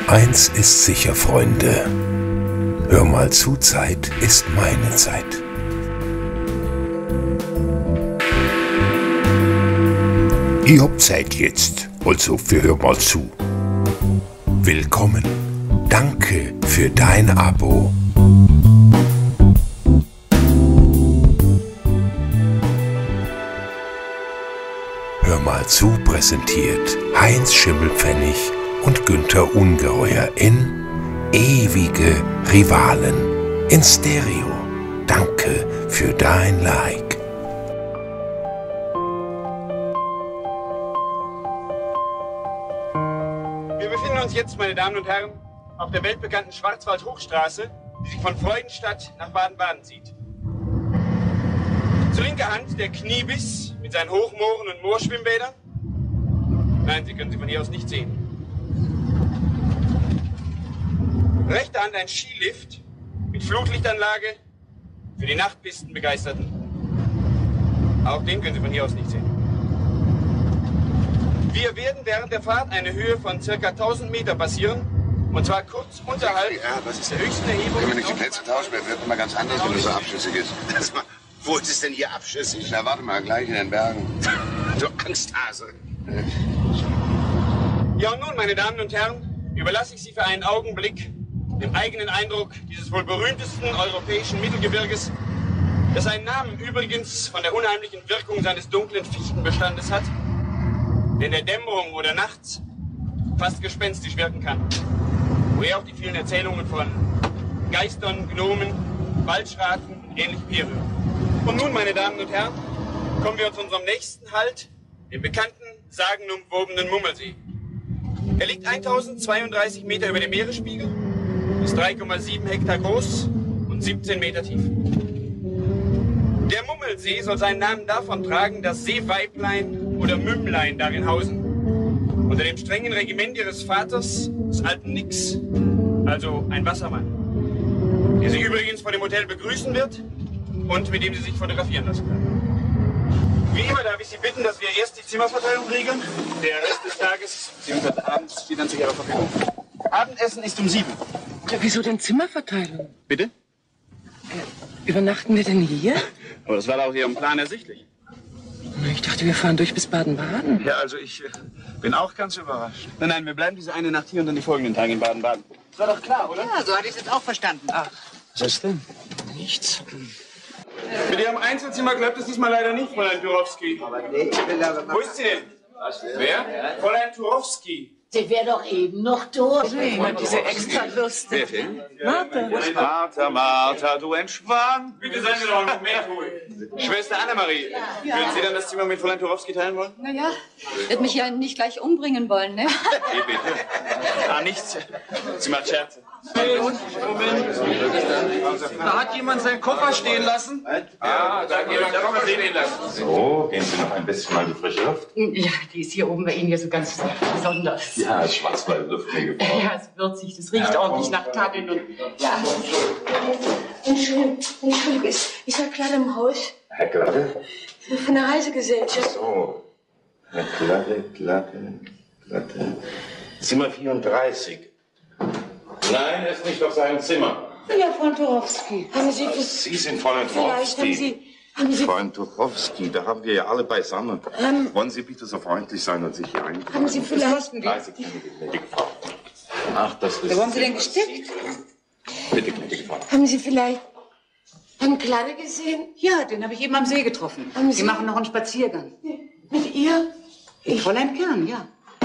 Eins ist sicher, Freunde. Hör mal zu, Zeit ist meine Zeit. Ich hab Zeit jetzt, also für Hör mal zu. Willkommen. Danke für dein Abo. Hör mal zu präsentiert Heinz Schimmelpfennig und Günther Ungeheuer in Ewige Rivalen in Stereo. Danke für dein Like. Wir befinden uns jetzt, meine Damen und Herren, auf der weltbekannten Schwarzwald-Hochstraße, die sich von Freudenstadt nach Baden-Baden zieht. Zur linker Hand der Kniebiss mit seinen Hochmooren und Moorschwimmbädern. Nein, Sie können sie von hier aus nicht sehen. Rechter Hand ein Skilift mit Flutlichtanlage für die Nachtpistenbegeisterten. Auch den können Sie von hier aus nicht sehen. Wir werden während der Fahrt eine Höhe von ca. 1000 Meter passieren. Und zwar kurz unterhalb der höchsten Erhebung. Wenn wir nicht die Plätze tauschen, wird immer ganz anders, wenn es so abschüssig ist. Wo ist es denn hier abschüssig? Na, warte mal, gleich in den Bergen. Du Angsthase. Ja, und nun, meine Damen und Herren, überlasse ich Sie für einen Augenblick dem eigenen Eindruck dieses wohl berühmtesten europäischen Mittelgebirges, das einen Namen übrigens von der unheimlichen Wirkung seines dunklen Fichtenbestandes hat, der in der Dämmerung oder nachts fast gespenstisch wirken kann. Woher auch die vielen Erzählungen von Geistern, Gnomen, Waldschraten und ähnlichem herrühren. Und nun, meine Damen und Herren, kommen wir zu unserem nächsten Halt, dem bekannten, sagenumwobenen Mummelsee. Er liegt 1032 Meter über dem Meeresspiegel, ist 3,7 Hektar groß und 17 Meter tief. Der Mummelsee soll seinen Namen davon tragen, dass Seeweiblein oder Mümmlein darin hausen. Unter dem strengen Regiment ihres Vaters, des alten Nix, also ein Wassermann, der sie übrigens vor dem Hotel begrüßen wird und mit dem sie sich fotografieren lassen werden. Wie immer darf ich Sie bitten, dass wir erst die Zimmerverteilung regeln. Der Rest des Tages, bzw. abends, steht dann zu Ihrer Verfügung. Abendessen ist um 7. Ja, wieso denn Zimmerverteilung? Bitte? Übernachten wir denn hier? Aber das war doch hier im Plan ersichtlich. Ich dachte, wir fahren durch bis Baden-Baden. Ja, also ich bin auch ganz überrascht. Nein, wir bleiben diese eine Nacht hier und dann die folgenden Tage in Baden-Baden. Das war doch klar, oder? Ja, so hatte ich es jetzt auch verstanden. Ach, was ist denn? Nichts. Mit Ihrem Einzelzimmer klappt es diesmal leider nicht, Fräulein Turowski. Aber nee, ich will aber... Wo ist sie denn? Wer? Fräulein Turowski. Sie wäre doch eben noch durch. Immer diese Extrawürste. Wer denn? Martha. Martha, du Entschwan. Bitte seien Sie doch einen Moment ruhig. Schwester Annemarie, würden Sie dann das Zimmer mit Fräulein Turowski teilen wollen? Naja, wird mich ja nicht gleich umbringen wollen, ne? Nee, bitte. Ah, nichts. Sie macht Scherze. Da hat jemand seinen Koffer stehen lassen. Ja, da hat jemand den Koffer stehen lassen. So, gehen Sie noch ein bisschen mal die frische Luft. Ja, die ist hier oben bei Ihnen ja so ganz besonders. Ja, Schwarzwaldluft mir gefallen. Ja, es ist würzig, das riecht ordentlich nach Tannen und... Ja. Entschuldigung, ist Herr Klatte im Haus? Herr Glatte? Von der Reisegesellschaft. So, Herr Glatte. Zimmer 34. Nein, er ist nicht auf seinem Zimmer. Ja, Frau Turowski. Haben Sie... Sie sind Fräulein Vielleicht Turowski. haben Sie... Fräulein Turowski, da haben wir ja alle beisammen. Wollen Sie bitte so freundlich sein und sich hier eintragen? Haben Sie vielleicht... Leise, gnädige Frau. Ach, das ist... Wo haben Sie denn gesteckt? Bitte, gnädige Frau. Haben Sie vielleicht Herrn Klatte gesehen? Ja, den habe ich eben am See getroffen. Haben Sie- Wir machen noch einen Spaziergang. Mit ihr? Mit Fräulein Kern, ja.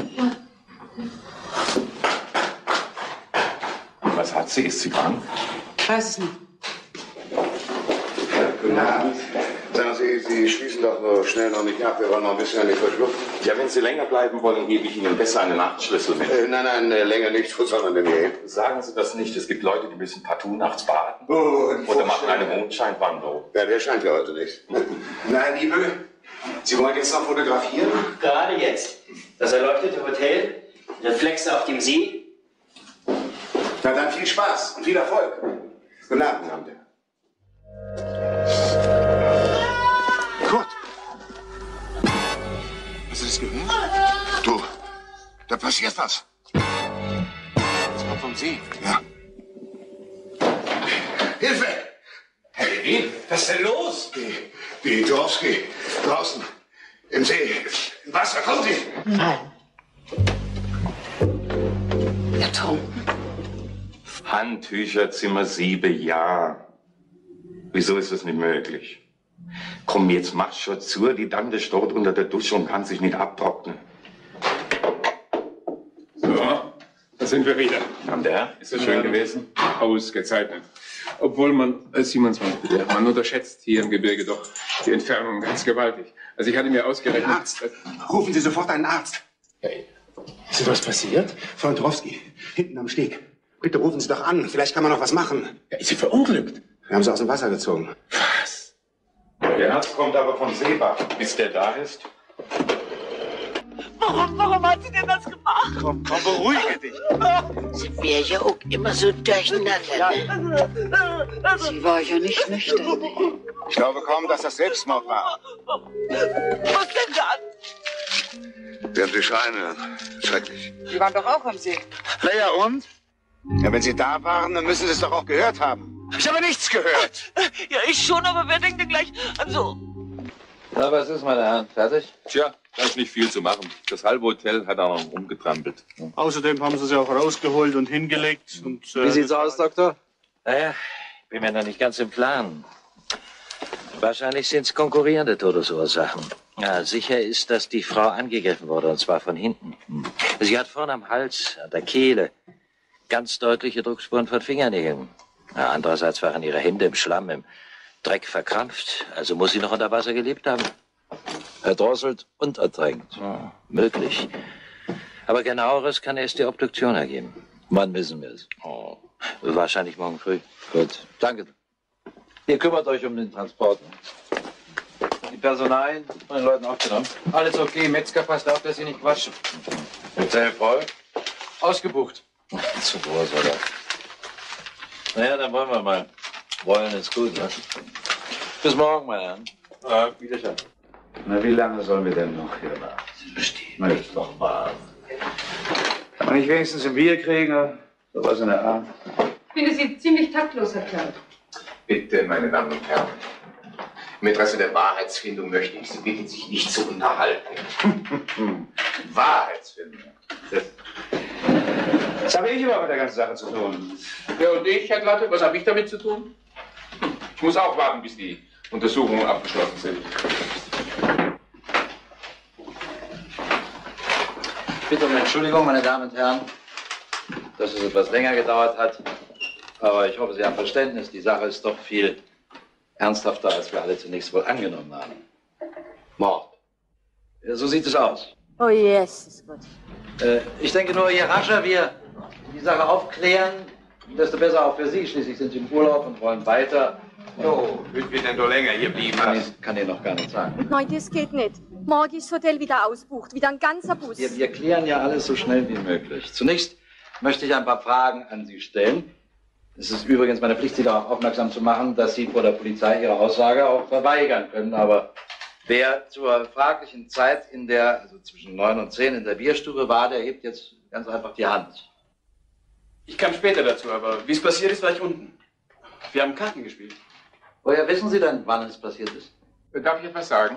Was hat sie? Ist sie krank? Ich weiß es nicht. Guten Abend. Sagen Sie, Sie schließen doch nur schnell noch nicht ab. Wir wollen noch ein bisschen an die frische Luft. Ja, wenn Sie länger bleiben wollen, gebe ich Ihnen besser einen Nachtschlüssel mit. Nein, länger nicht. Wo soll man denn hier hin? Sagen Sie das nicht. Es gibt Leute, die müssen partout nachts baden. Oh, Oder machen eine Mondscheinwanderung. Ja, der scheint ja heute nicht. Nein, Liebe, Sie wollen jetzt noch fotografieren? Gerade jetzt. Das erleuchtete Hotel, Reflexe auf dem See. Na dann viel Spaß und viel Erfolg. Guten Abend, Abend. Kurt! Hast du das gehört? Du, da passiert was. vom See. Ja. Hilfe! Herr Levin, was ist denn los? Die Turowski, draußen, im See, im Wasser, kommen Sie! Nein. Ertrunken. Handtücher, Zimmer 7, ja. Wieso ist das nicht möglich? Komm, jetzt mach schon zu, die Tante steht unter der Dusche und kann sich nicht abtrocknen. So, da sind wir wieder. Und der? Ist das schön gewesen? Ausgezeichnet. Obwohl man, Simon, bitte, man unterschätzt hier im Gebirge doch die Entfernung ganz gewaltig. Also ich hatte mir ausgerechnet... Ein Arzt! Rufen Sie sofort einen Arzt! Hey, ist etwas passiert? Frau Turowski, hinten am Steg. Bitte rufen Sie doch an, vielleicht kann man noch was machen. Ja, ist sie verunglückt? Wir haben sie aus dem Wasser gezogen. Was? Der Arzt kommt aber vom Seebach. Bis der da ist. Warum hat sie denn das gemacht? Komm, beruhige dich. Sie wäre ja auch immer so durcheinander. Sie war ja nicht nüchtern. Ich glaube kaum, dass das Selbstmord war. Was denn dann? Wir haben Sie schreien hören. Schrecklich. Sie waren doch auch am See. Na ja, und? Ja, wenn Sie da waren, dann müssen Sie es doch auch gehört haben. Ich habe nichts gehört. Ja, ich schon, aber wer denkt denn gleich an so... Na, was ist, meine Herren? Fertig? Tja, da ist nicht viel zu machen. Das halbe Hotel hat auch noch rumgetrampelt. Außerdem haben sie auch rausgeholt und hingelegt. Und, Wie sieht's aus, Doktor? Naja, ich bin mir noch nicht ganz im Plan. Wahrscheinlich sind es konkurrierende Todesursachen. Ja, sicher ist, dass die Frau angegriffen wurde, und zwar von hinten. Sie hat vorne am Hals, an der Kehle, ganz deutliche Druckspuren von Fingernägeln. Ja, andererseits waren ihre Hände im Schlamm, im Dreck verkrampft. Also muss sie noch unter Wasser gelebt haben. Erdrosselt und ertränkt. Ja, möglich. Aber genaueres kann erst die Obduktion ergeben. Wann wissen wir es? Oh, wahrscheinlich morgen früh. Gut, danke. Ihr kümmert euch um den Transport. Die Personalien von den Leuten aufgenommen. Alles okay, Metzger passt auf, dass Sie nicht quatschen. Hotel voll? Ausgebucht. Zu groß, oder? Naja, dann wollen wir mal. Wollen ist gut, ne? Bis morgen, meine Herren. Wiedersehen. Na, wie lange sollen wir denn noch hier warten? Verstehen wir jetzt noch mal. Kann man nicht wenigstens ein Bier kriegen? Sowas in der Art? Ich finde Sie ziemlich taktlos, Herr Klein. Bitte, meine Damen und Herren. Im Interesse der Wahrheitsfindung möchte ich Sie bitten, sich nicht zu unterhalten. Wahrheitsfindung. Das habe ich immer mit der ganzen Sache zu tun. Ja, und ich, Herr Glatte, was habe ich damit zu tun? Ich muss auch warten, bis die Untersuchungen abgeschlossen sind. Ich bitte um Entschuldigung, meine Damen und Herren, dass es etwas länger gedauert hat. Aber ich hoffe, Sie haben Verständnis. Die Sache ist doch viel ernsthafter, als wir alle zunächst wohl angenommen haben. Mord. Ja, so sieht es aus. Oh, Jesus Gott. Ich denke nur, je rascher wir die Sache aufklären, desto besser auch für Sie. Schließlich sind Sie im Urlaub und wollen weiter. Oh, würden wir denn doch länger hier blieben? Kann ich noch gar nicht sagen. Nein, das geht nicht. Morgen ist das Hotel wieder ausbucht, wieder ein ganzer Bus. Wir klären ja alles so schnell wie möglich. Zunächst möchte ich ein paar Fragen an Sie stellen. Es ist übrigens meine Pflicht, Sie darauf aufmerksam zu machen, dass Sie vor der Polizei Ihre Aussage auch verweigern können. Aber wer zur fraglichen Zeit also zwischen 9 und 10 in der Bierstube war, der hebt jetzt ganz einfach die Hand. Ich kam später dazu, aber wie es passiert ist, war ich unten. Wir haben Karten gespielt. Woher wissen Sie denn, wann es passiert ist? Darf ich etwas sagen?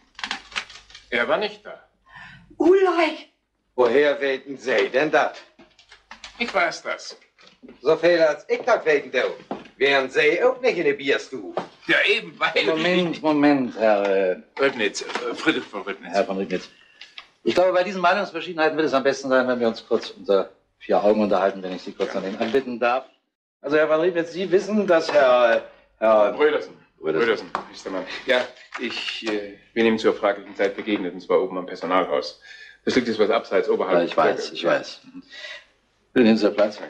Er war nicht da. Ulrich! Woher weten Sie denn das? Ich weiß das. So viel als ich das weten darf. Wären Sie auch nicht in der Bierstube? Ja, eben, weil... Moment, Herr... Röbnitz, Friedrich von Röbnitz. Herr von Röbnitz. Ich glaube, bei diesen Meinungsverschiedenheiten wird es am besten sein, wenn wir uns kurz unter 4 Augen unterhalten, wenn ich Sie kurz an den anbitten darf. Also, Herr von Röbnitz, Sie wissen, dass Herr Brödersen ist der Mann. Ja, ich bin ihm zur fraglichen Zeit begegnet, und zwar oben am Personalhaus. Das liegt jetzt was abseits, oberhalb. Ja, ich weiß. Bin in der Platz.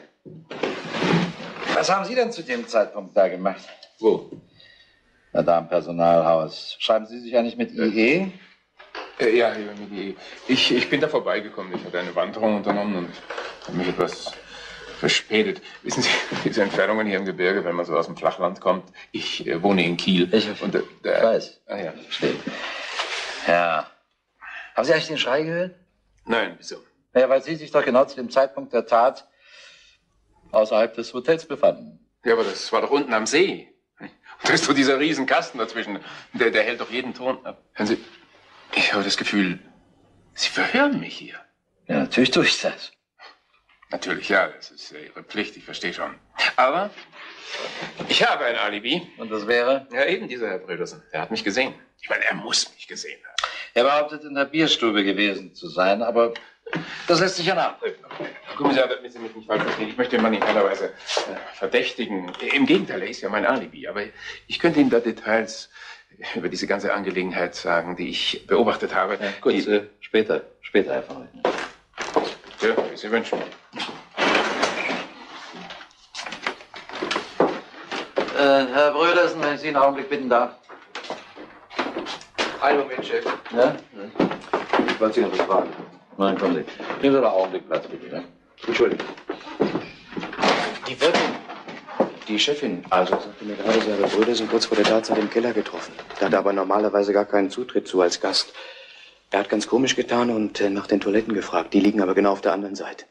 Was haben Sie denn zu dem Zeitpunkt da gemacht? Wo? Na, da im Personalhaus. Schreiben Sie sich ja nicht mit IE? Ja, mit IE. Ich bin da vorbeigekommen. Ich hatte eine Wanderung unternommen und habe mich etwas verspätet. Wissen Sie, diese Entfernungen hier im Gebirge, wenn man so aus dem Flachland kommt. Ich wohne in Kiel. Ich weiß. Ah ja. Verstehe. Ja. Haben Sie eigentlich den Schrei gehört? Nein, wieso? Naja, weil Sie sich doch genau zu dem Zeitpunkt der Tat außerhalb des Hotels befanden. Ja, aber das war doch unten am See. Und da ist doch dieser Riesenkasten dazwischen. Der hält doch jeden Ton ab. Hören Sie, ich habe das Gefühl, Sie verhören mich hier. Ja, natürlich tue ich das. Natürlich, ja, das ist Ihre Pflicht, ich verstehe schon. Aber ich habe ein Alibi. Und das wäre? Ja, eben dieser Herr Brödersen. Der hat mich gesehen. Ich meine, er muss mich gesehen haben. Er behauptet, in der Bierstube gewesen zu sein, aber das lässt sich ja nachprüfen. Herr Kommissar, damit Sie mich nicht falsch verstehen. Ich möchte den Mann in keiner Weise verdächtigen. Im Gegenteil, er ist ja mein Alibi. Aber ich könnte Ihnen da Details über diese ganze Angelegenheit sagen, die ich beobachtet habe. Ja, gut, später, Herr von Reuter. Ja, wie Sie wünschen. Herr Brödersen, wenn ich Sie einen Augenblick bitten darf. Einen Moment, Chef. Ja? Ich wollte Sie noch was fragen. Nein, kommen Sie. Nehmen Sie doch einen Augenblick Platz, bitte. Ja? Entschuldigung. Die Wirtin, die Chefin, also sagte mir gerade, Sie haben Brödersen kurz vor der Tatzeit im Keller getroffen. Da hat er aber normalerweise gar keinen Zutritt zu als Gast. Er hat ganz komisch getan und nach den Toiletten gefragt. Die liegen aber genau auf der anderen Seite.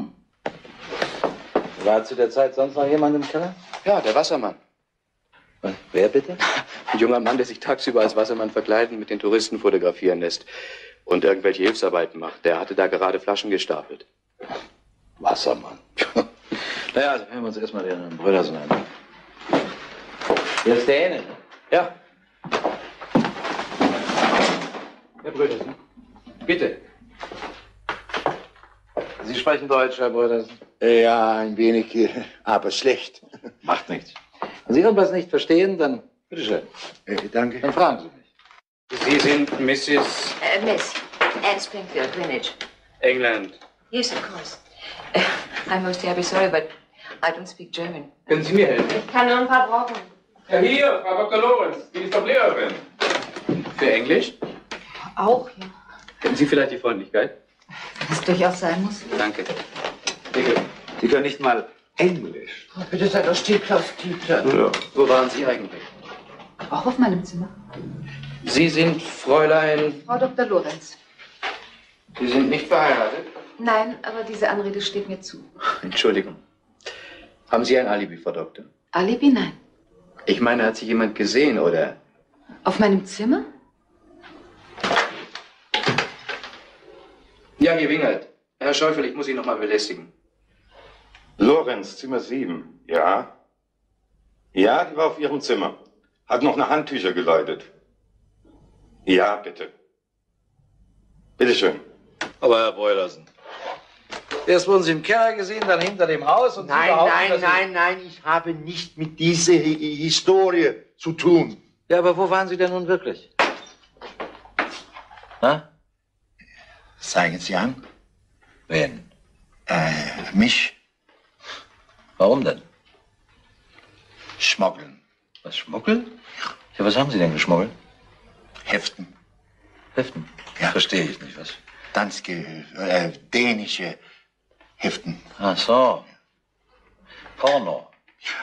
War zu der Zeit sonst noch jemand im Keller? Ja, der Wassermann. Wer bitte? Ein junger Mann, der sich tagsüber als Wassermann verkleiden und mit den Touristen fotografieren lässt und irgendwelche Hilfsarbeiten macht. Der hatte da gerade Flaschen gestapelt. Wassermann. Naja, also hören wir uns erstmal den Herrn Brödersen an. Hier ist der Hähne. Ja. Herr Brödersen. Bitte. Sie sprechen Deutsch, Herr Brödersen? Ja, ein wenig, aber schlecht. Macht nichts. Wenn Sie irgendwas nicht verstehen, dann bitteschön. Danke. Dann fragen Sie mich. Sie sind Mrs. Miss Anne Springfield, Greenwich. England. Yes, of course. I'm most terribly sorry, but I don't speak German. Können Sie mir helfen? Ich kann nur ein paar brauchen. Ja, hier, Frau Dr. Lorenz, die ist doch Lehrerin. Für Englisch? Auch, ja. Hätten Sie vielleicht die Freundlichkeit? Wenn es durchaus sein muss. Danke. Sie können nicht mal Englisch. Oh, bitte sei doch still, Klaus Dieter. Ja. Wo waren Sie eigentlich? Auch auf meinem Zimmer. Sie sind Fräulein... Frau Dr. Lorenz. Sie sind nicht verheiratet? Nein, aber diese Anrede steht mir zu. Entschuldigung. Haben Sie ein Alibi, Frau Doktor? Alibi? Nein. Ich meine, hat Sie jemand gesehen, oder? Auf meinem Zimmer? Ja, hier wingert. Herr Schäufel, ich muss Sie noch mal belästigen. Lorenz, Zimmer 7. Ja? Ja, die war auf ihrem Zimmer. Hat noch nach Handtücher geläutet. Ja, bitte. Bitteschön. Aber Herr Brödersen, erst wurden Sie im Keller gesehen, dann hinter dem Haus und Nein, ich habe nicht mit dieser Historie zu tun. Ja, aber wo waren Sie denn nun wirklich? Na? Zeigen Sie an. Wen? Mich. Warum denn? Schmuggeln. Was, schmuggeln? Ja, was haben Sie denn geschmuggelt? Heften. Heften? Ja. Verstehe ich nicht, was? Danske, dänische Heften. Ach so. Porno.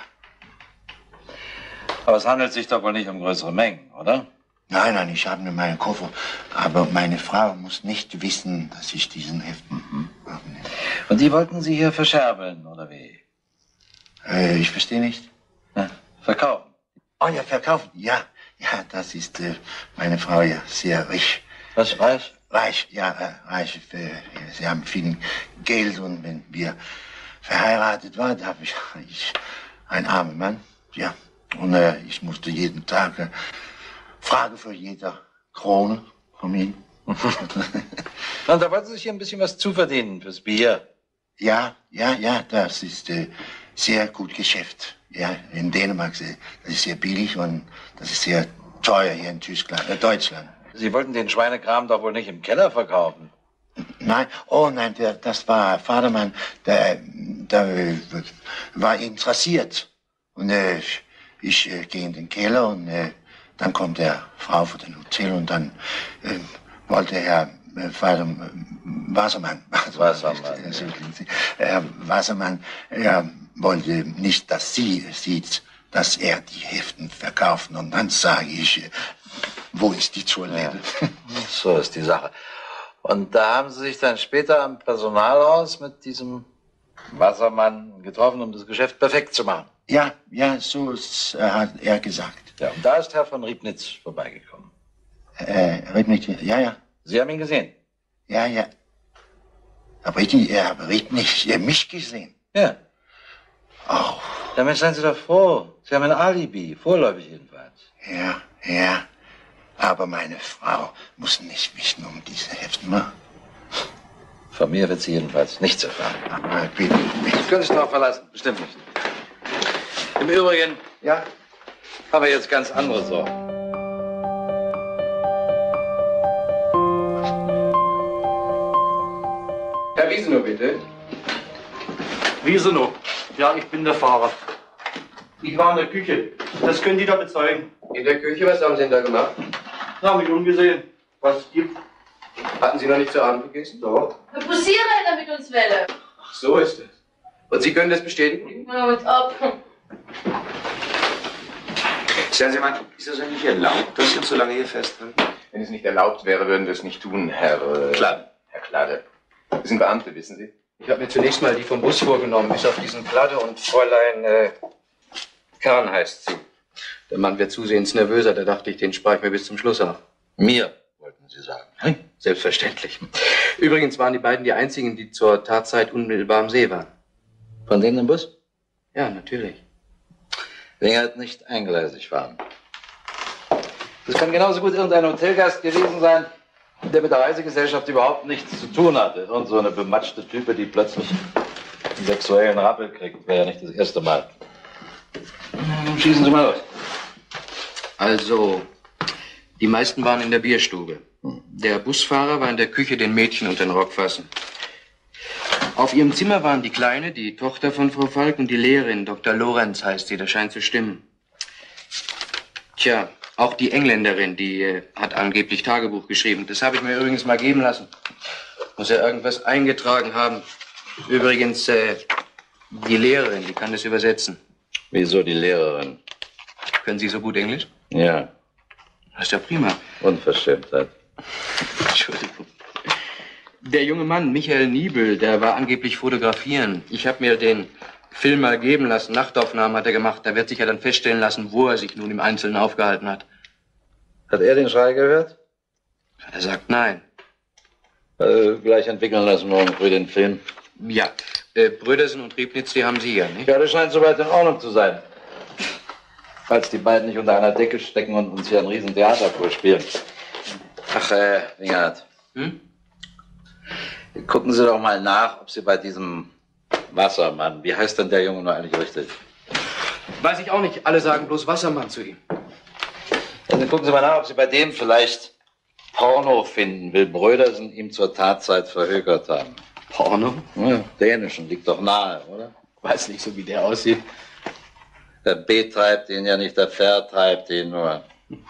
Aber es handelt sich doch wohl nicht um größere Mengen, oder? Nein, ich habe nur meinen Koffer. Aber meine Frau muss nicht wissen, dass ich diesen Heften abnehme. Und die wollten Sie hier verscherbeln, oder wie? Ich verstehe nicht. Ja, verkaufen. Oh ja, verkaufen. Ja, das ist meine Frau ja sehr reich. Was, reich? Reich, ja, reich. Sie haben viel Geld und wenn wir verheiratet waren, habe ich ein armer Mann, ja. Und ich musste jeden Tag Frage für jeder Krone von ihm. Und da wollten Sie sich hier ein bisschen was zuverdienen fürs Bier. Ja, das ist sehr gut Geschäft. Ja, in Dänemark, das ist sehr billig und das ist sehr teuer hier in Deutschland. Sie wollten den Schweinekram doch wohl nicht im Keller verkaufen? Nein, das war Vatermann, der war interessiert. Und ich gehe in den Keller und dann kommt der Frau von dem Hotel und dann wollte Herr Wassermann, Wassermann wollte nicht, dass sie sieht, dass er die Heften verkauft. Und dann sage ich, wo ist die Toilette? Ja. So ist die Sache. Und da haben Sie sich dann später am Personalhaus mit diesem Wassermann getroffen, um das Geschäft perfekt zu machen. Ja, so hat er gesagt. Ja, und da ist Herr von Riebnitz vorbeigekommen. Riebnitz, ja. Sie haben ihn gesehen? Ja. Aber er hat nicht mich gesehen. Ja. Oh. Damit seien Sie doch froh. Sie haben ein Alibi, vorläufig jedenfalls. Ja. Aber meine Frau muss nicht wissen um diese Hefte. Ne? Von mir wird sie jedenfalls nichts erfahren. Aber bitte. Sie können sich darauf verlassen, bestimmt nicht. Im Übrigen, haben wir jetzt ganz andere Sorgen. Herr Wiesenow, bitte. Wiesenow. Ja, ich bin der Fahrer. Ich war in der Küche. Das können die da bezeugen. In der Küche? Was haben Sie denn da gemacht? Habe ich umgesehen, was es gibt. Hatten Sie noch nicht zu Abend gegessen? Doch. Herr Busierer mit uns Welle. So ist es. Und Sie können das bestätigen? Na, uns ab. Sagen Sie mal, ist das eigentlich erlaubt, dass Sie uns so lange hier festhalten? Wenn es nicht erlaubt wäre, würden wir es nicht tun, Herr Klade. Herr Klade. Wir sind Beamte, wissen Sie? Ich habe mir zunächst mal die vom Bus vorgenommen, bis auf diesen Klade und Fräulein Kern heißt sie. Der Mann wird zusehends nervöser, da dachte ich, den spare ich mir bis zum Schluss auf. Mir, wollten Sie sagen. Hm? Selbstverständlich. Übrigens waren die beiden die einzigen, die zur Tatzeit unmittelbar am See waren. Von denen im Bus? Ja, natürlich. Wegen halt nicht eingleisig waren. Das kann genauso gut irgendein Hotelgast gewesen sein, der mit der Reisegesellschaft überhaupt nichts zu tun hatte. Irgend so eine bematschte Type, die plötzlich einen sexuellen Rappel kriegt. Wäre ja nicht das erste Mal. Schießen Sie mal los. Also, die meisten waren in der Bierstube. Der Busfahrer war in der Küche den Mädchen unter den Rock fassen. Auf ihrem Zimmer waren die Kleine, die Tochter von Frau Falk, und die Lehrerin, Dr. Lorenz heißt sie, das scheint zu stimmen. Tja, auch die Engländerin, die hat angeblich Tagebuch geschrieben. Das habe ich mir übrigens mal geben lassen. Muss ja irgendwas eingetragen haben. Übrigens, die Lehrerin, die kann das übersetzen. Wieso die Lehrerin? Können Sie so gut Englisch? Ja. Das ist ja prima. Unverschämtheit. Entschuldigung. Der junge Mann, Michael Niebel, der war angeblich fotografieren. Ich habe mir den Film mal geben lassen. Nachtaufnahmen hat er gemacht. Da wird sich ja dann feststellen lassen, wo er sich nun im Einzelnen aufgehalten hat. Hat er den Schrei gehört? Er sagt nein. Gleich entwickeln lassen morgen früh den Film. Ja. Brödersen und Riebnitz, die haben Sie ja, nicht? Ja, das scheint soweit in Ordnung zu sein. Falls die beiden nicht unter einer Decke stecken und uns hier ein Riesentheater vorspielen. Ach, Wingert. Gucken Sie doch mal nach, ob Sie bei diesem Wassermann, wie heißt denn der Junge noch eigentlich richtig? Weiß ich auch nicht. Alle sagen bloß Wassermann zu ihm. Also gucken Sie mal nach, ob Sie bei dem vielleicht Porno finden, will Brödersen ihm zur Tatzeit verhökert haben. Porno? Ja, dänischen, liegt doch nahe, oder? Weiß nicht, so wie der aussieht. Der betreibt ihn ja nicht, der vertreibt ihn nur.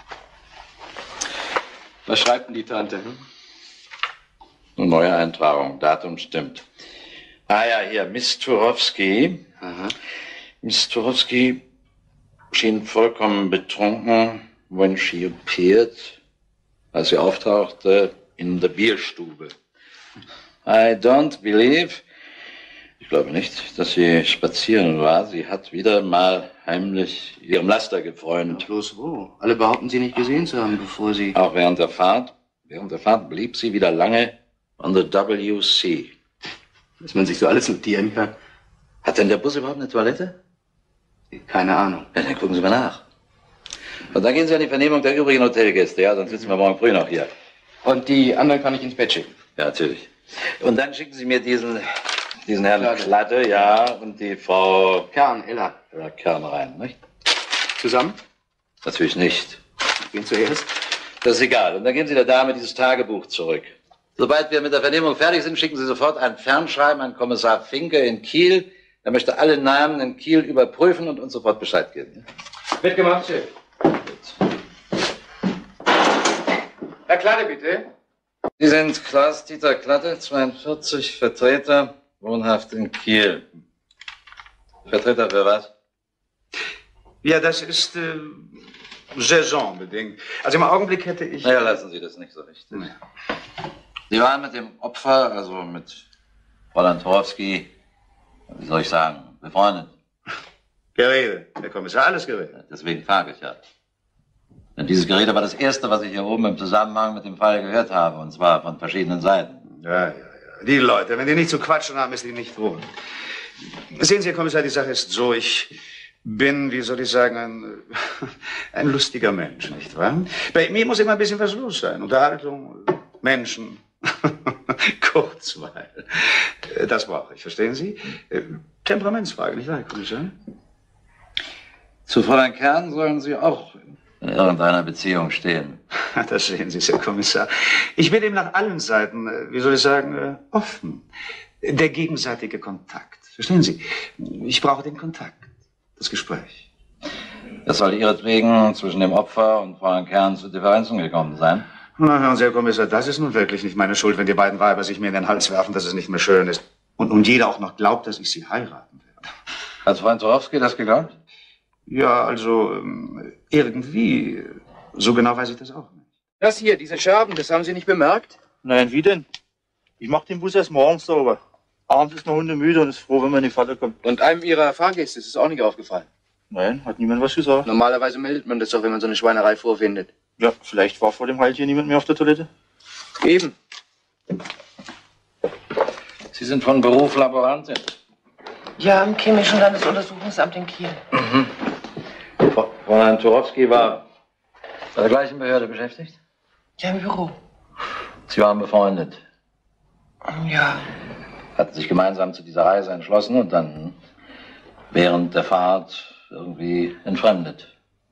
Was schreibt denn die Tante? Eine neue Eintragung, Datum stimmt. Ah ja, hier, Miss Turowski. Aha. Miss Turowski schien vollkommen betrunken, when she appeared, als sie auftauchte, in der Bierstube. I don't believe, ich glaube nicht, dass sie spazieren war. Sie hat wieder mal heimlich ihrem Laster gefreut. Ja, bloß wo? Alle behaupten, sie nicht gesehen zu haben, bevor sie... Auch während der Fahrt. Während der Fahrt blieb sie wieder lange on the WC. Dass man sich so alles notieren kann. Hat denn der Bus überhaupt eine Toilette? Keine Ahnung. Ja, dann gucken Sie mal nach. Und dann gehen Sie an die Vernehmung der übrigen Hotelgäste, ja? Sonst sitzen wir morgen früh noch hier. Und die anderen kann ich ins Bett schicken? Ja, natürlich. Und dann schicken Sie mir diesen Herrn Klade, ja, und die Frau... Kern, Ella. Ella Kern rein, nicht? Zusammen? Natürlich nicht. Wen zuerst? Das ist egal. Und dann geben Sie der Dame dieses Tagebuch zurück. Sobald wir mit der Vernehmung fertig sind, schicken Sie sofort ein Fernschreiben an Kommissar Finke in Kiel. Er möchte alle Namen in Kiel überprüfen und uns sofort Bescheid geben. Wird gemacht, Chef. Herr Klade, bitte. Sie sind Klaus-Dieter Klade, 42, Vertreter, wohnhaft in Kiel. Vertreter für was? Ja, das ist saisonbedingt. Also im Augenblick hätte ich... Naja, lassen Sie das nicht so richtig. Nee. Sie waren mit dem Opfer, also mit Fräulein Turowski, Wie soll ich sagen? Befreundet. Gerede, Herr Kommissar, alles Gerede. Deswegen frage ich ja. Denn dieses Gerede war das Erste, was ich hier oben im Zusammenhang mit dem Fall gehört habe, und zwar von verschiedenen Seiten. Ja. Die Leute, wenn die nicht zu quatschen haben, ist die nicht froh. Sehen Sie, Herr Kommissar, die Sache ist so, ich bin, wie soll ich sagen, ein lustiger Mensch, nicht wahr? Bei mir muss immer ein bisschen was los sein. Unterhaltung, Menschen, Kurzweil. Das brauche ich, verstehen Sie? Temperamentsfrage, nicht wahr, Herr Kommissar? Zu Fräulein Kern sollen Sie auch in irgendeiner Beziehung stehen. Das sehen Sie, Herr Kommissar. Ich bin ihm nach allen Seiten, wie soll ich sagen, offen. Der gegenseitige Kontakt. Verstehen Sie? Ich brauche den Kontakt, das Gespräch. Es soll ihretwegen zwischen dem Opfer und Fräulein Kern zu Differenzen gekommen sein. Na, hören Sie, Herr Kommissar, das ist nun wirklich nicht meine Schuld, wenn die beiden Weiber sich mir in den Hals werfen, dass es nicht mehr schön ist. Und jeder auch noch glaubt, dass ich sie heiraten werde. Hat Freund Torowski das geglaubt? Ja, also irgendwie. So genau weiß ich das auch nicht. Das hier, diese Scherben, das haben Sie nicht bemerkt? Nein, wie denn? Ich mach den Bus erst morgens sauber. Abends ist noch hundemüde und ist froh, wenn man in die Falle kommt. Und einem Ihrer Fahrgäste ist es auch nicht aufgefallen? Nein, hat niemand was gesagt. Normalerweise meldet man das doch, wenn man so eine Schweinerei vorfindet. Ja, vielleicht war vor dem Halt hier niemand mehr auf der Toilette. Eben. Sie sind von Beruf Laborantin? Ja, im Chemischen Landesuntersuchungsamt in Kiel. Fräulein Torowski war bei der gleichen Behörde beschäftigt? Ja, im Büro. Sie waren befreundet? Ja. Hatten sich gemeinsam zu dieser Reise entschlossen und dann während der Fahrt irgendwie entfremdet?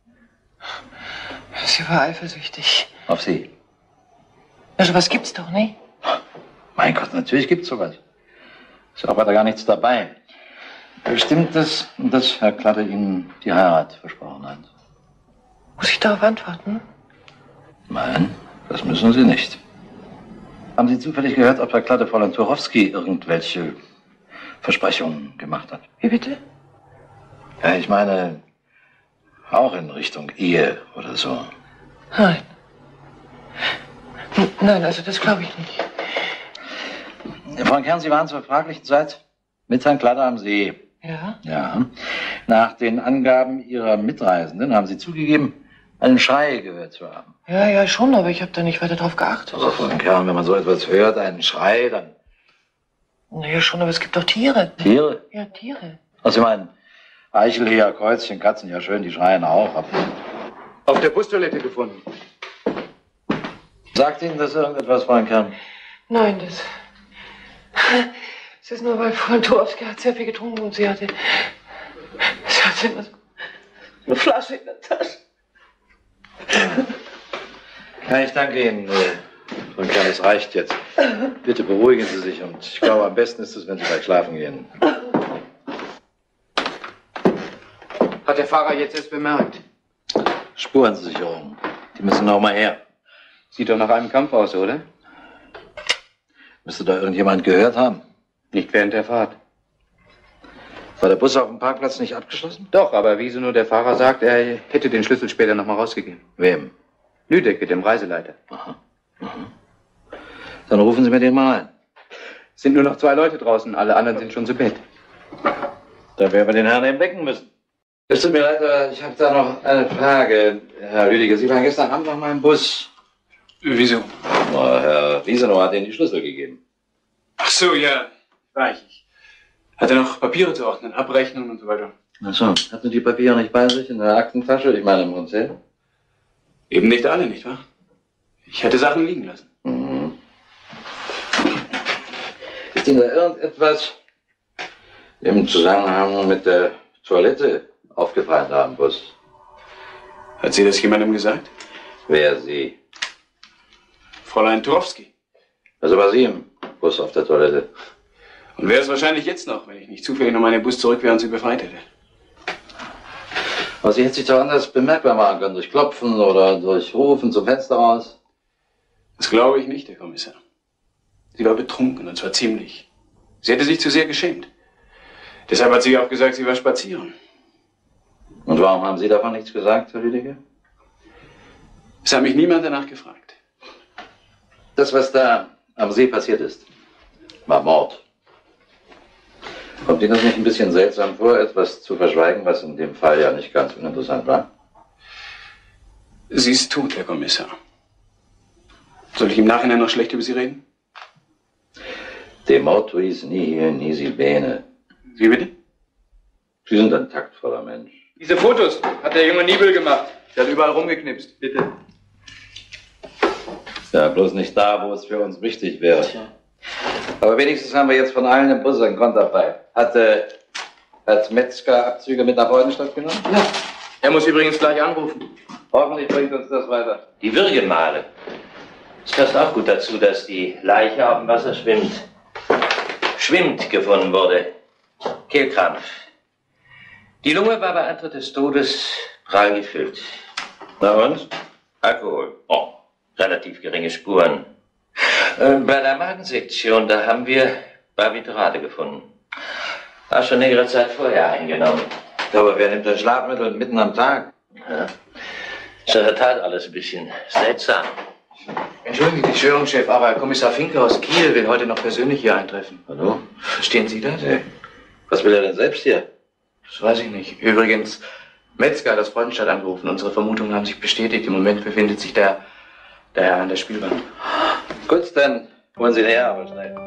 Sie war eifersüchtig. Auf Sie? Ja, sowas gibt's doch nicht. Mein Gott, natürlich gibt's sowas. Ist auch weiter gar nichts dabei. Stimmt es, dass Herr Klatte Ihnen die Heirat versprochen hat? Muss ich darauf antworten? Nein, das müssen Sie nicht. Haben Sie zufällig gehört, ob Herr Klatte Fräulein Torowski irgendwelche Versprechungen gemacht hat? Wie bitte? Ja, ich meine, auch in Richtung Ehe oder so. Nein. Nein, also das glaube ich nicht. Frau Kern, Sie waren zur fraglichen Zeit mit Herrn Klatte am See. Ja? Ja. Nach den Angaben Ihrer Mitreisenden haben Sie zugegeben, einen Schrei gehört zu haben. Ja, schon, aber ich habe da nicht weiter drauf geachtet. Also, Frau Kern, wenn man so etwas hört, einen Schrei, dann... Naja, schon, aber es gibt doch Tiere. Tiere? Ja, Tiere. Also, ich meine, Eichelheer, Kreuzchen, Katzen, ja schön, die schreien auch. Aber auf der Bustoilette gefunden. Sagt Ihnen das irgendetwas, Frau Kern? Nein, das ist nur, weil Frau Torowski hat sehr viel getrunken und sie hatte immer so eine Flasche in der Tasche. Ja, ich danke Ihnen, Frau Kern, es reicht jetzt. Bitte beruhigen Sie sich und ich glaube, am besten ist es, wenn Sie gleich schlafen gehen. Hat der Fahrer jetzt erst bemerkt? Spurensicherung. Die müssen noch mal her. Sieht doch nach einem Kampf aus, oder? Müsste da irgendjemand gehört haben? Nicht während der Fahrt. War der Bus auf dem Parkplatz nicht abgeschlossen? Doch, aber wieso nur der Fahrer sagt, er hätte den Schlüssel später noch mal rausgegeben. Wem? Lüdecke, dem Reiseleiter. Aha. Dann rufen Sie mir den mal ein. Es sind nur noch 2 Leute draußen, alle anderen sind schon zu Bett. Da werden wir den Herrn eben wecken müssen. Es tut mir leid, aber ich habe da noch eine Frage. Herr Lüdecke, Sie waren gestern Abend noch mal im Bus. Wieso? Na, Herr Wiesenau hat Ihnen die Schlüssel gegeben. Ach so, ja, war ich. Hatte noch Papiere zu ordnen, Abrechnungen und so weiter. Ach so, hatten die Papiere nicht bei sich in der Aktentasche? Ich meine im Hotel? Eben nicht alle, nicht wahr? Ich hätte Sachen liegen lassen. Mhm. Ist Ihnen da irgendetwas im Zusammenhang mit der Toilette aufgefallen da am Bus? Hat sie das jemandem gesagt? Wer Sie? Fräulein Torowski. Also war sie im Bus auf der Toilette. Und wäre es wahrscheinlich jetzt noch, wenn ich nicht zufällig noch mal in den Bus zurück wäre und sie befreit hätte. Aber sie hätte sich doch anders bemerkbar machen können, durch Klopfen oder durch Rufen zum Fenster raus. Das glaube ich nicht, Herr Kommissar. Sie war betrunken, und zwar ziemlich. Sie hätte sich zu sehr geschämt. Deshalb hat sie auch gesagt, sie war spazieren. Und warum haben Sie davon nichts gesagt, Herr Lüdecke? Es hat mich niemand danach gefragt. Das, was da am See passiert ist, war Mord. Kommt Ihnen das nicht ein bisschen seltsam vor, etwas zu verschweigen, was in dem Fall ja nicht ganz uninteressant war? Sie ist tot, Herr Kommissar. Soll ich im Nachhinein noch schlecht über Sie reden? De mortuis nihil nisi bene. Wie bitte? Sie sind ein taktvoller Mensch. Diese Fotos hat der junge Nibel gemacht. Der hat überall rumgeknipst. Bitte. Ja, bloß nicht da, wo es für uns wichtig wäre. Aber wenigstens haben wir jetzt von allen im Bus ein Konterfei. Hat Metzger Abzüge mit nach Freudenstadt genommen? Ja. Er muss übrigens gleich anrufen. Hoffentlich bringt uns das weiter. Die Würgemale. Es passt auch gut dazu, dass die Leiche auf dem Wasser schwimmt. Schwimmt gefunden wurde. Kehlkrampf. Die Lunge war bei Antritt des Todes prall gefüllt. Na und? Alkohol. Oh, relativ geringe Spuren. Bei der Magensektion, da haben wir Barbiturate gefunden. War schon längere Zeit vorher eingenommen. Aber wer nimmt das Schlafmittel mitten am Tag? Ja. Ist in der Tat alles ein bisschen seltsam. Entschuldigen Sie die Störung, Chef, aber Kommissar Finke aus Kiel will heute noch persönlich hier eintreffen. Hallo? Verstehen Sie das? Nee. Was will er denn selbst hier? Das weiß ich nicht. Übrigens, Metzger hat aus Freudenstadt angerufen. Unsere Vermutungen haben sich bestätigt. Im Moment befindet sich der Herr an der Spielbank. Gut, dann holen Sie ihn her, aber schnell.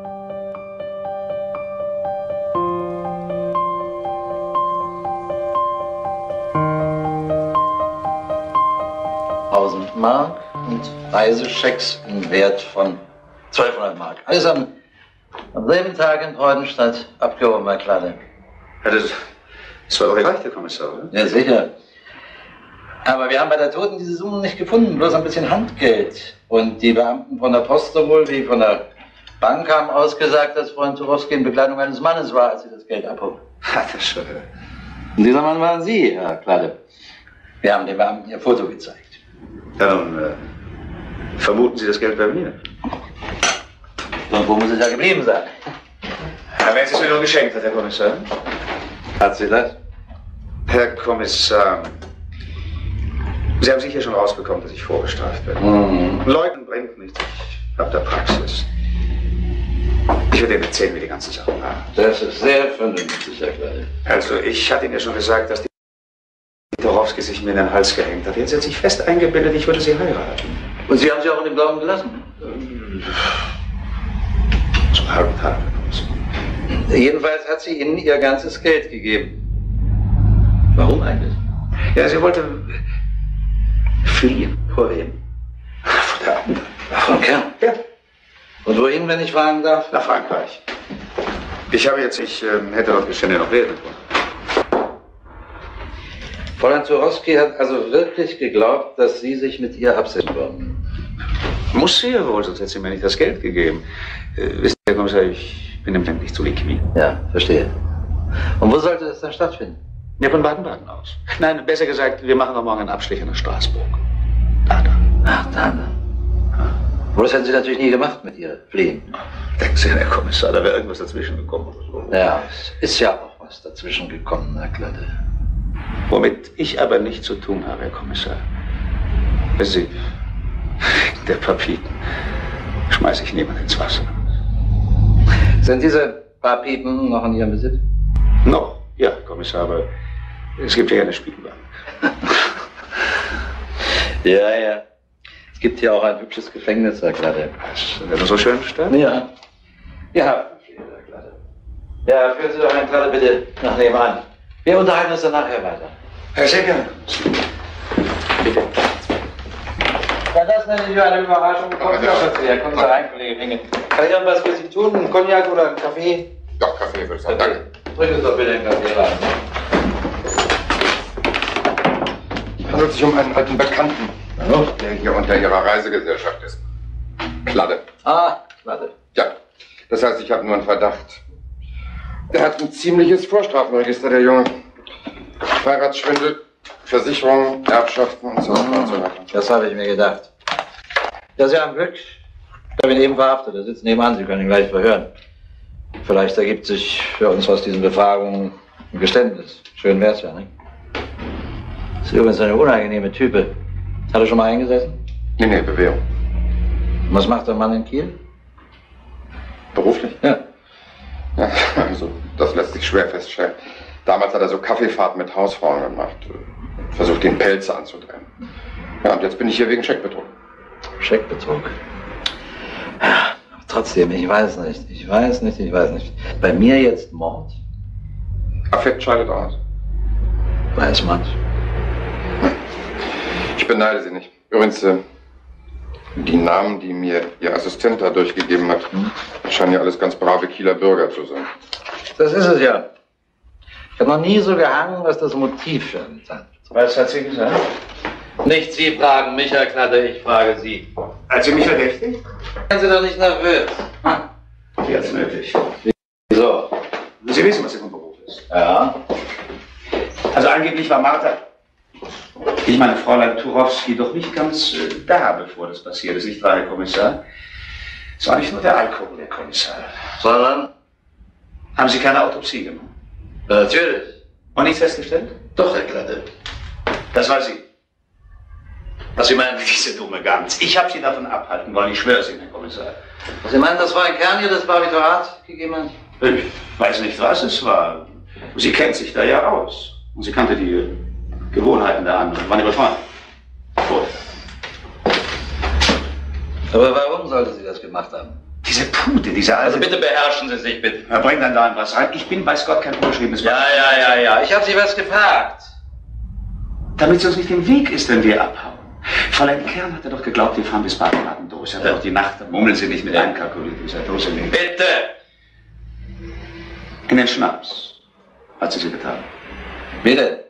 Mark und Reisechecks im Wert von 1200 Mark. Alles am selben Tag in Freudenstadt abgehoben, Herr Klade. Ja, das war doch recht, Herr Kommissar, oder? Ja, sicher. Aber wir haben bei der Toten diese Summen nicht gefunden, bloß ein bisschen Handgeld. Und die Beamten von der Post sowohl wie von der Bank haben ausgesagt, dass Freund Turowski in Begleitung eines Mannes war, als sie das Geld abhoben. Hat er schon. Und dieser Mann waren Sie, Herr Klade. Wir haben den Beamten Ihr Foto gezeigt. Ja, nun, vermuten Sie das Geld bei mir? Und wo muss es ja geblieben sein? Ja, wenn Sie es mir nur geschenkt hat, Herr Kommissar. Hat sie das? Herr Kommissar, Sie haben sicher schon rausbekommen, dass ich vorbestraft bin. Leugnen bringt nichts. Ich habe da Praxis. Ich werde Ihnen erzählen, wie die ganze Sache war. Das ist sehr vernünftig, Herr Klade. Also, ich hatte Ihnen ja schon gesagt, dass die Turowski sich mir in den Hals gehängt hat. Jetzt hat sich fest eingebildet, ich würde sie heiraten. Und Sie haben sie auch in dem Glauben gelassen? Zum halben Tag. Jedenfalls hat sie Ihnen ihr ganzes Geld gegeben. Warum eigentlich? Ja, sie wollte fliehen. Vor wem? Von der anderen. Von Kern? Ja. Und wohin, wenn ich fragen darf? Nach Frankreich. Ich hätte dort Gestände noch werden können. Fräulein Turowski hat also wirklich geglaubt, dass Sie sich mit ihr absetzen wollen. Muss sie ja wohl, sonst hätte sie mir nicht das Geld gegeben. Wissen Sie, Herr Kommissar, ich bin im Moment nicht zu Liquid. Ja, verstehe. Und wo sollte das dann stattfinden? Ja, von Baden-Baden aus. Nein, besser gesagt, wir machen doch morgen einen Abstecher nach Straßburg. Ach, da. Aber das hätten Sie natürlich nie gemacht mit ihr Fliehen. Denken Sie, Herr Kommissar, da wäre irgendwas dazwischen gekommen oder so. Ja, es ist ja auch was dazwischen gekommen, Herr Klade. Womit ich aber nichts zu tun habe, Herr Kommissar. Sie, der Papiten, schmeiße ich niemand ins Wasser. Sind diese paar Piepen noch in Ihrem Besitz? Noch, ja, Herr Kommissar, aber es gibt ja eine Spielbank. Ja. Es gibt hier auch ein hübsches Gefängnis, Herr Klade. Ist das so schön bestellt? Ja. Ja, Herr Klade. Ja, führen Sie doch Herrn Klade bitte nach nebenan. Wir unterhalten uns dann nachher weiter. Ja, sehr gerne. Bitte. Ja, das nenne ich eine Überraschung. Kommen Sie doch dazu her. Kommen Sie rein, Kollege Finke. Kann ich irgendwas für Sie tun? Ein Cognac oder ein Kaffee? Doch, Kaffee würde ich sagen. Danke. Bringen Sie doch bitte einen Kaffee rein. Es handelt sich um einen alten Bekannten, der hier unter Ihrer Reisegesellschaft ist. Klade. Ah, Klade. Ja, das heißt, ich habe nur einen Verdacht. Der hat ein ziemliches Vorstrafenregister, der Junge. Heiratsschwindel, Versicherungen, Erbschaften und so weiter und so weiter. Das habe ich mir gedacht. Ja, Sie haben Glück. Ich habe ihn eben verhaftet. Er sitzt nebenan. Sie können ihn gleich verhören. Vielleicht ergibt sich für uns aus diesen Befragungen ein Geständnis. Schön wär's ja, nicht? Das ist übrigens eine unangenehme Type. Hat er schon mal eingesessen? Nee, Bewährung. Und was macht der Mann in Kiel? Beruflich? Ja. Ja, also Das lässt sich schwer feststellen. Damals hat er so Kaffeefahrten mit Hausfrauen gemacht. Versucht, den Pelze anzudrehen. Ja, und jetzt bin ich hier wegen Scheckbetrug. Scheckbetrug? Ja, trotzdem, ich weiß nicht. Bei mir jetzt Mord. Affekt scheidet aus. Weiß man's. Ich beneide Sie nicht. Übrigens, die Namen, die mir Ihr Assistent da durchgegeben hat, scheinen ja alles ganz brave Kieler Bürger zu sein. Das ist es ja. Ich habe noch nie so gehangen, was das Motiv für einen hat. Was hat sie gesagt? Nicht Sie fragen mich, Herr Knatte, ich frage Sie. Hat sie mich verdächtigt? Seien Sie doch nicht nervös. Sie hat's nötig. Wieso? Sie wissen, was Ihr von Beruf ist. Ja. Also angeblich war Martha, ich meine Fräulein Turowski, doch nicht ganz da, bevor das passiert ist, nicht wahr, Herr Kommissar? Es war nicht nur der Alkohol, Herr Kommissar. Sondern? Haben Sie keine Autopsie gemacht? Natürlich. Und nichts festgestellt? Doch, Herr Knatte. Das war sie. Was Sie meinen? Diese dumme Gans. Ich habe Sie davon abhalten wollen, ich schwöre es Ihnen, Herr Kommissar. Was Sie meinen, das war ein Kern hier, das Barbiturat gegeben hat? Ich weiß nicht, was es war. Sie kennt sich da ja aus. Und sie kannte die Gewohnheiten der anderen. Wann überfahren? Gut. Aber warum sollte sie das gemacht haben? Diese Pute, diese alte... Also bitte beherrschen Sie sich, bitte. Ja, bring dann da was rein. Ich bin, weiß Gott, kein unbeschriebenes Wort. Ja. Ich habe Sie was gefragt. Damit sie uns nicht im Weg ist, wenn wir abhauen. Fräulein Kern hatte doch geglaubt, wir fahren bis Baden-Baden durch. Sie hat doch die Nacht, mummeln Sie nicht mit einkalkuliert, dieser Dose nehmen. Bitte! In den Schnaps hat sie getan. Bitte?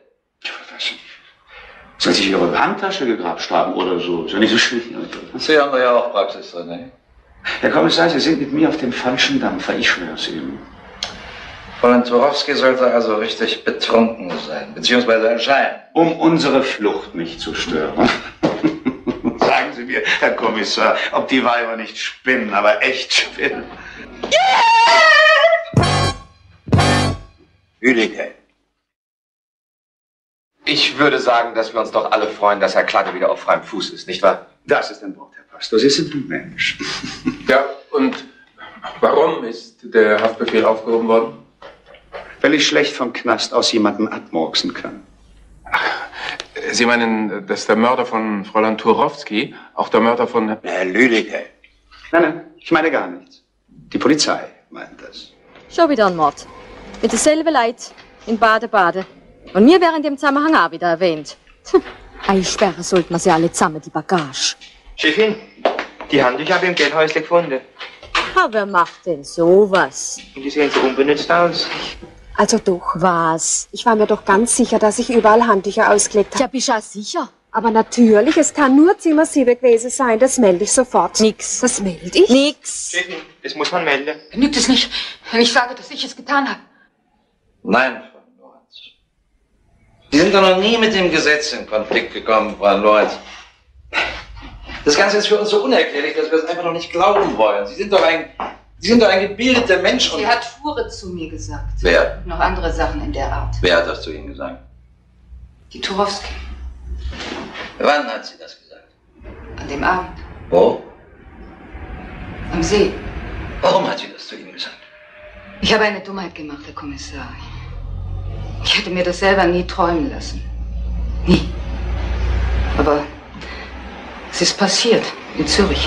Soll sich Ihre Handtasche gegrapscht haben oder so? Ist ja nicht so schwierig. Sie haben da ja auch Praxis drin, ne? Herr Kommissar, Sie sind mit mir auf dem falschen Dampfer. Ich schwöre es Ihnen. Fräulein Turowski sollte also richtig betrunken sein, beziehungsweise erscheinen. Um unsere Flucht nicht zu stören. Sagen Sie mir, Herr Kommissar, ob die Weiber nicht spinnen, aber echt spinnen. Lüdecke. Ich würde sagen, dass wir uns doch alle freuen, dass Herr Kladde wieder auf freiem Fuß ist, nicht wahr? Das ist ein Wort, Herr Pastor. Sie sind ein Mensch. Ja, und warum ist der Haftbefehl aufgehoben worden? Weil ich schlecht vom Knast aus jemanden abmurksen kann. Sie meinen, dass der Mörder von Fräulein Turowski auch der Mörder von... Herr Lüdecke. Nein, ich meine gar nichts. Die Polizei meint das. Schon wieder ein Mord. Mit derselben Leid in Bade-Bade. Und mir wäre in dem Zusammenhang auch wieder erwähnt. Einsperren sollten wir sie alle zusammen, die Bagage. Chefin, die Handtücher habe ich im Geldhäusle gefunden. Aber wer macht denn sowas? Und die sehen so unbenutzt aus. Also doch. Was? Ich war mir doch ganz sicher, dass ich überall Handtücher ausgelegt habe. Ja, bist du auch sicher? Aber natürlich, es kann nur Zimmer 7 gewesen sein. Das melde ich sofort. Nix. Das melde ich? Nix. Chefin, das muss man melden. Genügt es nicht, wenn ich sage, dass ich es getan habe? Nein, Frau Lorenz. Sie sind doch noch nie mit dem Gesetz in Konflikt gekommen, Frau Lorenz. Das Ganze ist für uns so unerklärlich, dass wir es einfach noch nicht glauben wollen. Sie sind doch ein gebildeter Mensch. Sie hat Fuhre zu mir gesagt. Wer? Noch andere Sachen in der Art. Wer hat das zu Ihnen gesagt? Die Turowski. Wann hat sie das gesagt? An dem Abend. Wo? Am See. Warum hat sie das zu Ihnen gesagt? Ich habe eine Dummheit gemacht, Herr Kommissar. Ich hätte mir das selber nie träumen lassen. Nie. Aber es ist passiert in Zürich.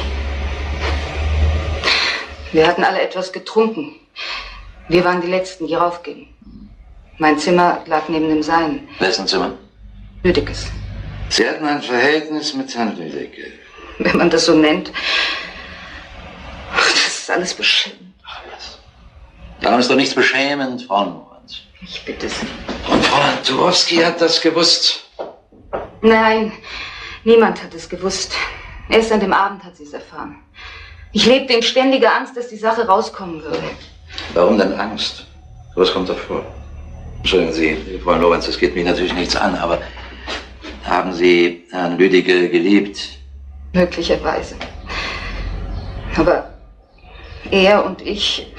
Wir hatten alle etwas getrunken. Wir waren die Letzten, die raufgingen. Mein Zimmer lag neben dem seinen. Wessen Zimmer? Lüdeckes. Sie hatten ein Verhältnis mit Herrn Lüdecke. Wenn man das so nennt. Das ist alles beschämend. Daran ist doch nichts beschämend, Frau Lorenz. Ich bitte Sie. Und Fräulein Turowski hat das gewusst? Nein, niemand hat es gewusst. Erst an dem Abend hat sie es erfahren. Ich lebte in ständiger Angst, dass die Sache rauskommen würde. Warum denn Angst? Was kommt da vor? Entschuldigen Sie, Frau Lorenz, das geht mich natürlich nichts an, aber haben Sie Herrn Lüdecke geliebt? Möglicherweise. Aber er und ich...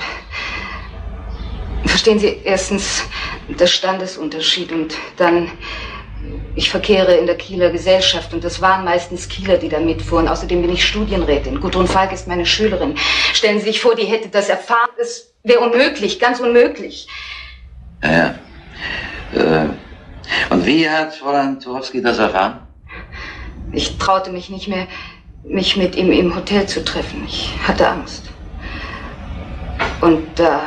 Verstehen Sie, erstens der Standesunterschied und dann... Ich verkehre in der Kieler Gesellschaft und das waren meistens Kieler, die da mitfuhren. Außerdem bin ich Studienrätin. Gudrun Falk ist meine Schülerin. Stellen Sie sich vor, die hätte das erfahren. Das wäre unmöglich, ganz unmöglich. Ja. Und wie hat Fräulein Tuchowski das erfahren? Ich traute mich nicht mehr, mich mit ihm im Hotel zu treffen. Ich hatte Angst. Und da...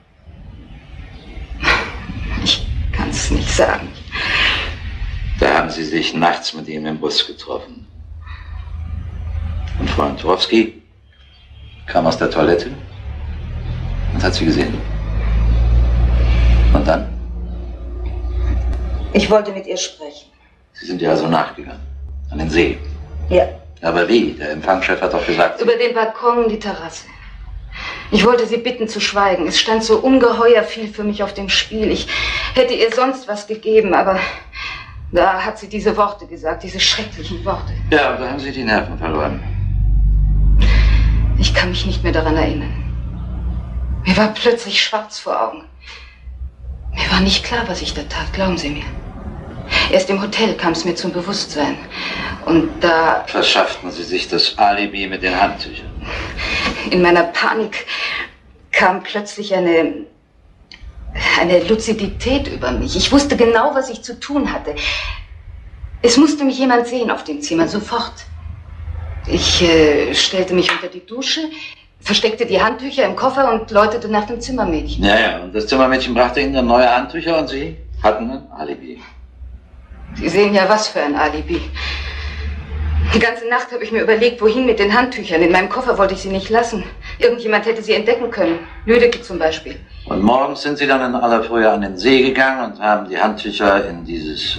Ich kann es nicht sagen. Da haben Sie sich nachts mit ihm im Bus getroffen. Und Fräulein Tuchowski kam aus der Toilette und hat Sie gesehen. Und dann? Ich wollte mit ihr sprechen. Sie sind ihr also nachgegangen. An den See. Ja. Aber wie? Der Empfangschef hat doch gesagt... Über den Balkon, die Terrasse. Ich wollte sie bitten zu schweigen. Es stand so ungeheuer viel für mich auf dem Spiel. Ich hätte ihr sonst was gegeben, aber da hat sie diese Worte gesagt, diese schrecklichen Worte. Ja, und da haben Sie die Nerven verloren. Ich kann mich nicht mehr daran erinnern. Mir war plötzlich schwarz vor Augen. Mir war nicht klar, was ich da tat, glauben Sie mir. Erst im Hotel kam es mir zum Bewusstsein. Und da... Verschafften Sie sich das Alibi mit den Handtüchern? In meiner Panik kam plötzlich eine Luzidität über mich. Ich wusste genau, was ich zu tun hatte. Es musste mich jemand sehen auf dem Zimmer, sofort. Ich stellte mich unter die Dusche, versteckte die Handtücher im Koffer und läutete nach dem Zimmermädchen. Ja, und das Zimmermädchen brachte Ihnen dann neue Handtücher und Sie hatten ein Alibi. Sie sehen ja, was für ein Alibi. Die ganze Nacht habe ich mir überlegt, wohin mit den Handtüchern. In meinem Koffer wollte ich sie nicht lassen. Irgendjemand hätte sie entdecken können. Lüdecke zum Beispiel. Und morgens sind Sie dann in aller Frühe an den See gegangen und haben die Handtücher in dieses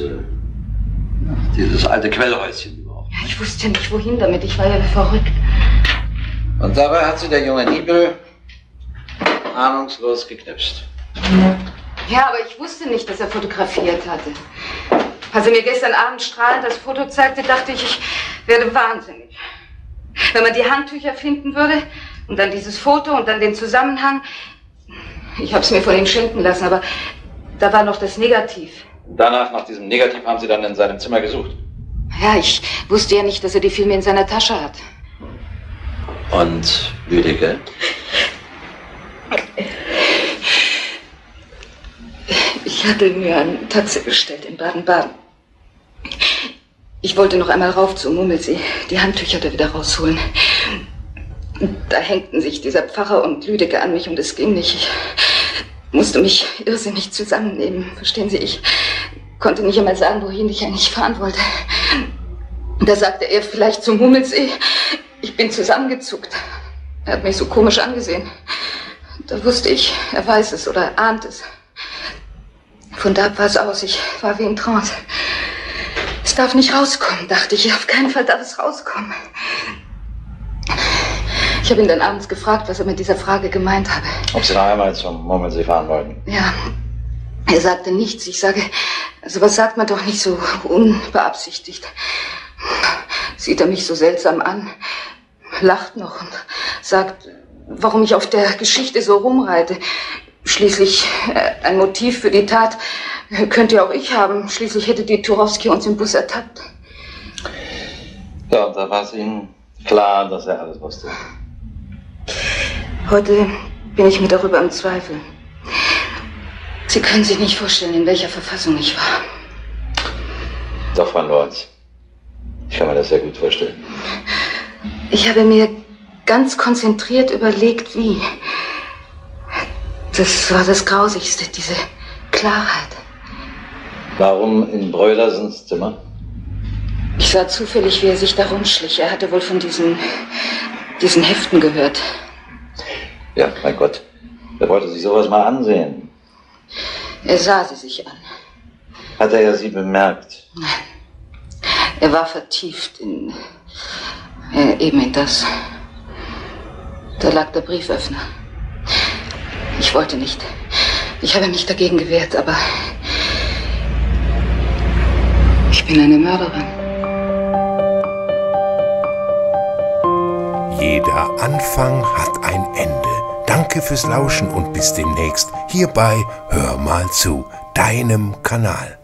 alte Quellhäuschen geworfen. Ja, ich wusste nicht, wohin damit. Ich war ja wie verrückt. Und dabei hat Sie der junge Niebel ahnungslos geknipst. Ja, aber ich wusste nicht, dass er fotografiert hatte. Als er mir gestern Abend strahlend das Foto zeigte, dachte ich, ich werde wahnsinnig. Wenn man die Handtücher finden würde und dann dieses Foto und dann den Zusammenhang. Ich habe es mir von ihm schenken lassen, aber da war noch das Negativ. Danach, nach diesem Negativ, haben Sie dann in seinem Zimmer gesucht? Ja, ich wusste ja nicht, dass er die Filme in seiner Tasche hat. Und Lüdecke? Ich hatte mir eine Taxe bestellt in Baden-Baden. Ich wollte noch einmal rauf zu Mummelsee, die Handtücher da wieder rausholen. Da hängten sich dieser Pfarrer und Lüdecke an mich und es ging nicht. Ich musste mich irrsinnig zusammennehmen, verstehen Sie? Ich konnte nicht einmal sagen, wohin ich eigentlich fahren wollte. Da sagte er vielleicht zum Mummelsee. Ich bin zusammengezuckt. Er hat mich so komisch angesehen. Da wusste ich, er weiß es oder ahnt es. Von da ab war es aus. Ich war wie in Trance. Es darf nicht rauskommen, dachte ich. Auf keinen Fall darf es rauskommen. Ich habe ihn dann abends gefragt, was er mit dieser Frage gemeint habe. Ob Sie noch einmal zum Mummelsee fahren wollten? Ja, er sagte nichts. Ich sage, sowas sagt man doch nicht so unbeabsichtigt. Sieht er mich so seltsam an, lacht noch und sagt, warum ich auf der Geschichte so rumreite. Schließlich ein Motiv für die Tat könnte ja auch ich haben. Schließlich hätte die Tuchowski uns im Bus ertappt. Ja, und da war es Ihnen klar, dass er alles wusste. Heute bin ich mir darüber im Zweifel. Sie können sich nicht vorstellen, in welcher Verfassung ich war. Doch, Frau Lorz. Ich kann mir das sehr gut vorstellen. Ich habe mir ganz konzentriert überlegt, wie. Das war das Grausigste, diese Klarheit. Warum in Brödersens Zimmer? Ich sah zufällig, wie er sich da rumschlich. Er hatte wohl von diesen Heften gehört. Ja, mein Gott. Er wollte sich sowas mal ansehen. Er sah sie sich an. Hat er ja Sie bemerkt? Nein. Er war vertieft in eben in das. Da lag der Brieföffner. Ich wollte nicht. Ich habe mich dagegen gewehrt, aber ich bin eine Mörderin. Jeder Anfang hat ein Ende. Danke fürs Lauschen und bis demnächst hier bei Hör mal zu, deinem Kanal.